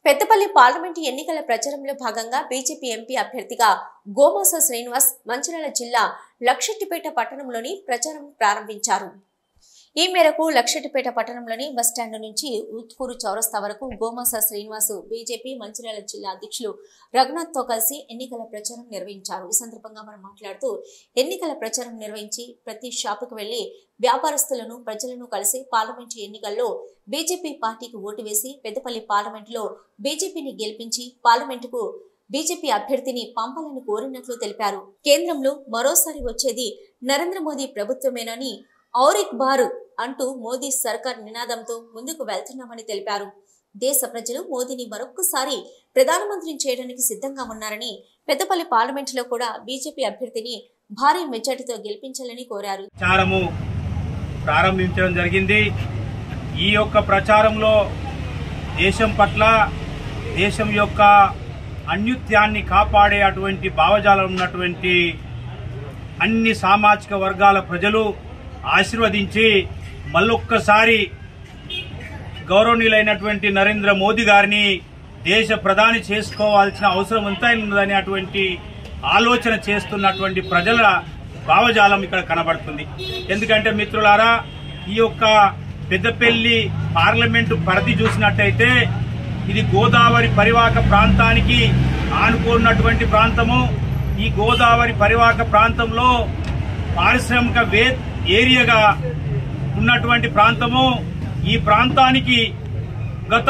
Peddapalli parliament ఎన్నికల ప్రచారంలో భాగంగా బీజేపీ ఎంపీ అభ్యర్థిగా గోమాస శ్రీనివాస్ మంచిర్యాల జిల్లా లక్షెట్టిపేట పట్టణంలోని ప్రచారం ప్రారంభించారు. ఈ మేరకు లక్షెట్టిపేట పట్టణంలోని బస్టాండ్ నుంచి ఉత్కూరు చౌరస్తా వరకు గోమాస శ్రీనివాస్ బీజేపీ మంచిర్యాల జిల్లా అధ్యక్షులు రఘునాథ్ తో కలిసి ఎన్నికల ప్రచారం నిర్వహించారు. ఈ సందర్భంగా మనం మాట్లాడుతూ ఎన్నికల ప్రచారం నిర్వహించి ప్రతి షాపుకు వెళ్లి వ్యాపారస్తులను ప్రజలను కలిసి పార్లమెంటు ఎన్నికల్లో బీజేపీ పార్టీకి ఓటు వేసి పెద్దపల్లి పార్లమెంటులో బీజేపీని గెలిపించి పార్లమెంటుకు బీజేపీ అభ్యర్థిని పంపాలని కోరినట్లు తెలిపారు. కేంద్రంలో మరోసారి వచ్చేది నరేంద్ర మోదీ ప్రభుత్వమేనని ఔరిక్ బార్ అంటూ మోదీ సర్కార్ నినాదంతో ముందుకు వెళ్తున్నామని తెలిపారు. దేశ ప్రజలు మోదీని మరొక్కసారి ప్రధానమంత్రిని చేయడానికి సిద్ధంగా ఉన్నారని, పెద్దపల్లి పార్లమెంటులో కూడా బీజేపీ అభ్యర్థిని భారీ మెజార్టీతో గెలిపించాలని కోరారు. ప్రారంభించడం జరిగింది. ఈ యొక్క ప్రచారంలో దేశం పట్ల, దేశం యొక్క అన్యుత్యాన్ని కాపాడే అటువంటి భావజాలం ఉన్నటువంటి అన్ని సామాజిక వర్గాల ప్రజలు ఆశీర్వదించి మళ్ళొక్కసారి గౌరవనీయులైనటువంటి నరేంద్ర మోదీ గారిని దేశ ప్రధాని చేసుకోవాల్సిన అవసరం ఎంతై ఉన్నదని అటువంటి ఆలోచన చేస్తున్నటువంటి ప్రజల భావజాలం ఇక్కడ కనబడుతుంది. ఎందుకంటే మిత్రులారా, ఈ యొక్క పెద్దపల్లి పార్లమెంటు పరిధి చూసినట్టయితే ఇది గోదావరి పరివాహక ప్రాంతానికి ఆనుకున్నటువంటి ప్రాంతము. ఈ గోదావరి పరివాహక ప్రాంతంలో పారిశ్రామిక ఏరియాగా ఉన్నటువంటి ప్రాంతము. ఈ ప్రాంతానికి గత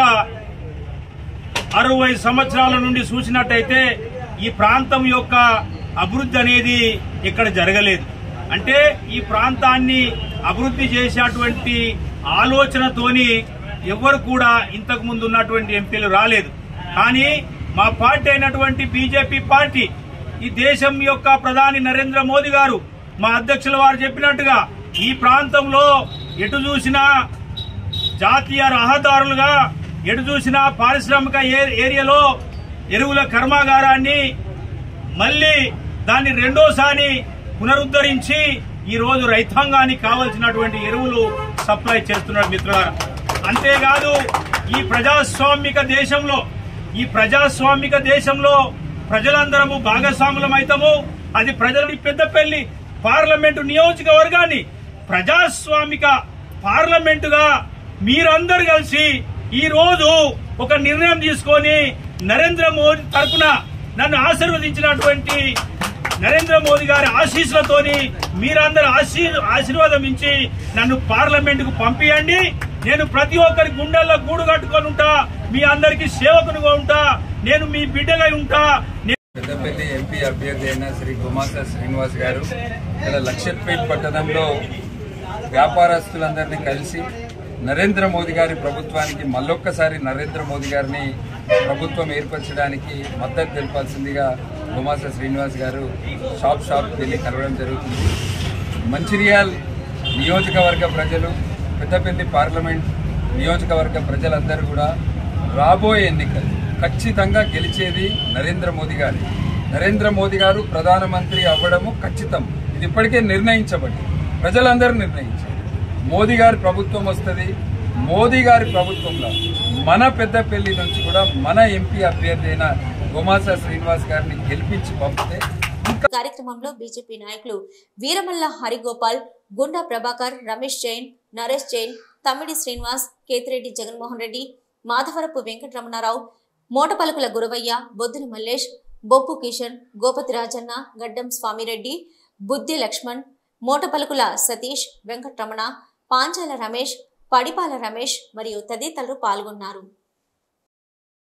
60 సంవత్సరాల నుండి చూసినట్టయితే ఈ ప్రాంతం యొక్క అభివృద్ధి అనేది ఇక్కడ జరగలేదు. అంటే ఈ ప్రాంతాన్ని అభివృద్ధి చేసేటువంటి ఆలోచనతోని ఎవరు కూడా ఇంతకు ముందు ఉన్నటువంటి ఎంపీలు రాలేదు. కానీ మా పార్టీ అయినటువంటి బీజేపీ పార్టీ, ఈ దేశం యొక్క ప్రధాని నరేంద్ర మోదీ గారు, మా అధ్యక్షుల వారు చెప్పినట్టుగా ఈ ప్రాంతంలో ఎటు చూసినా జాతీయ రహదారులుగా, ఎటు చూసినా పారిశ్రామిక ఏరియాలో ఎరువుల కర్మాగారాన్ని మళ్లీ దాన్ని రెండోసారి పునరుద్ధరించి ఈ రోజు రైతాంగానికి కావలసినటువంటి ఎరువులు సప్లై చేస్తున్నారు మిత్రులారా. అంతేకాదు ఈ ప్రజాస్వామిక దేశంలో ప్రజలందరము భాగస్వాములమైతాము. అది ప్రజలని పెద్దపల్లి పార్లమెంటు నియోజకవర్గాన్ని ప్రజాస్వామిక పార్లమెంటుగా మీరందరూ కలిసి ఈ రోజు ఒక నిర్ణయం తీసుకొని నరేంద్ర మోదీ తరఫున నన్ను ఆశీర్వదించినటువంటి నరేంద్ర మోదీ గారి ఆశీస్సులతోని మీరందరూ ఆశీర్వాదం ఇచ్చి నన్ను పార్లమెంటుకు పంపియండి. నేను ప్రతి ఒక్కరి గుండెల్లో గూడు కట్టుకొని ఉంటా, మీ అందరికీ సేవకునిగా ఉంటా, నేను మీ బిడ్డగా ఉంటా. పెద్దపల్లి ఎంపీ అభ్యర్థి అయిన శ్రీ గోమాస శ్రీనివాస్ గారు ఇక్కడ లక్షెట్పేట పట్టణంలో వ్యాపారస్తులందరినీ కలిసి నరేంద్ర మోదీ గారి ప్రభుత్వానికి మళ్ళొక్కసారి నరేంద్ర మోదీ గారిని ప్రభుత్వం ఏర్పరచడానికి మద్దతు తెలపాల్సిందిగా గోమాస శ్రీనివాస్ గారు షాప్ వెళ్ళి కలవడం జరుగుతుంది. మంచిర్యాల్ నియోజకవర్గ ప్రజలు, పెద్దపల్లి పార్లమెంట్ నియోజకవర్గ ప్రజలందరూ కూడా రాబోయే ఎన్నికలు ఖచ్చితంగా గెలిచేది నరేంద్ర మోదీ గారు ప్రధానమంత్రి అవ్వడము ఖచ్చితం. ఇది ఇప్పటికే నిర్ణయించబడి ప్రజలందరూ నిర్ణయించారు. మోదీ గారి ప్రభుత్వం వస్తుంది. మోదీ గారి ప్రభుత్వంలో మన పెద్దపల్లి నుంచి కూడా మన ఎంపీ అభ్యర్థి అయిన గోమాస శ్రీనివాస్ గారిని గెలిపించి పంపితే. కార్యక్రమంలో బీజేపీ నాయకులు వీరమల్ల హరిగోపాల్, గుండా ప్రభాకర్, రమేష్ జైన్, నరేష్ జైన్, తమ్మిడి శ్రీనివాస్, కేతిరెడ్డి జగన్మోహన్ రెడ్డి, మాధవరపు వెంకటరమణారావు, మోటపలుకుల గురవయ్య, బొద్దుల మల్లేష్, బొప్పు కిషన్, గోపతి రాజన్న, గడ్డం స్వామిరెడ్డి, బుద్ధి లక్ష్మణ్, మోటపలుకుల సతీష్, వెంకటరమణ, పాంచాల రమేష్, పడిపాల రమేష్ మరియు తదితరులు పాల్గొన్నారు.